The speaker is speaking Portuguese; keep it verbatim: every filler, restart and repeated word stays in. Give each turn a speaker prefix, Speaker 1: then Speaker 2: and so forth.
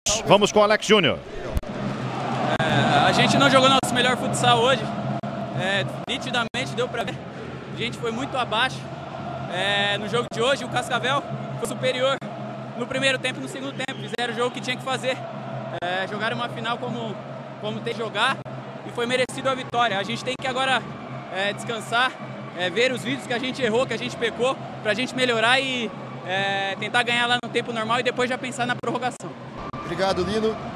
Speaker 1: minutos. Vamos com o Alex Júnior.
Speaker 2: É, a gente não jogou nosso melhor futsal hoje. É, nitidamente deu pra ver. A gente foi muito abaixo. É, no jogo de hoje, o Cascavel foi superior no primeiro tempo e no segundo tempo. Fizeram o jogo que tinha que fazer. É, jogaram uma final como, como tem que jogar e foi merecido a vitória. A gente tem que agora é, descansar, é, ver os vídeos que a gente errou, que a gente pecou, pra gente melhorar e é, tentar ganhar lá no tempo normal e depois já pensar na prorrogação.
Speaker 3: Obrigado, Lino.